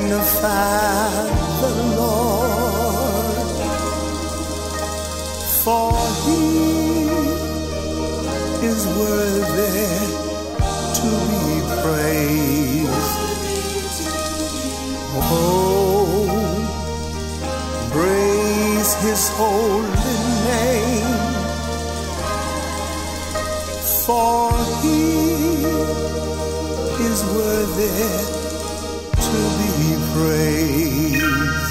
Magnify the Lord, for He is worthy to be praised. Oh, praise His holy name, for He is worthy to be praised.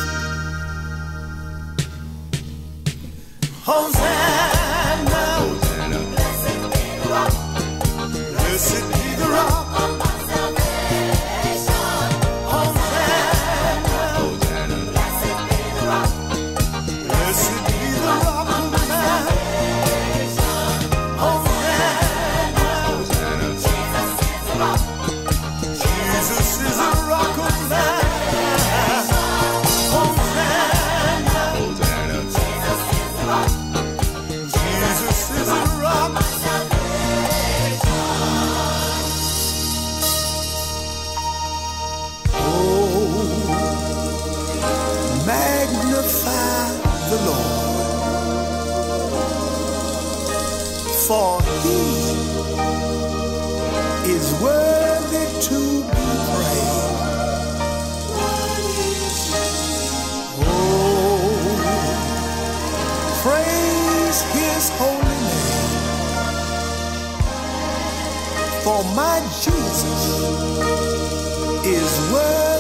Hosanna, Hosanna. Blessed be the rock, blessed be the rock of my salvation. Hosanna, Hosanna. Blessed be the rock, blessed be the rock of my salvation. Hosanna, Hosanna. Jesus is the rock. Jesus is a rock of my Hosanna, Hosanna. Jesus is the rock. Jesus is a rock of my salvation. Oh, magnify the Lord, for He is worthy to be praised. Oh, praise His holy name, for my Jesus is worthy